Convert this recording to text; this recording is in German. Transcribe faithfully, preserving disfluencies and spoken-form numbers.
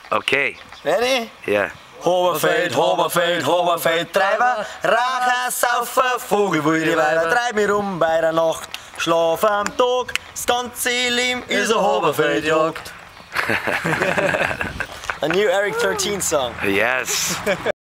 Okay. Ready? Yeah. Hoberfeld, Hoberfeld, Hoberfeld, treiben, Rachen, saufen, Vogelwürde, Weiber, treib mich rum bei der Nacht, schlaf am Tag, das ganze Leben ist eine Hoberfeldjagd. A new Eric thirteen song. Yes.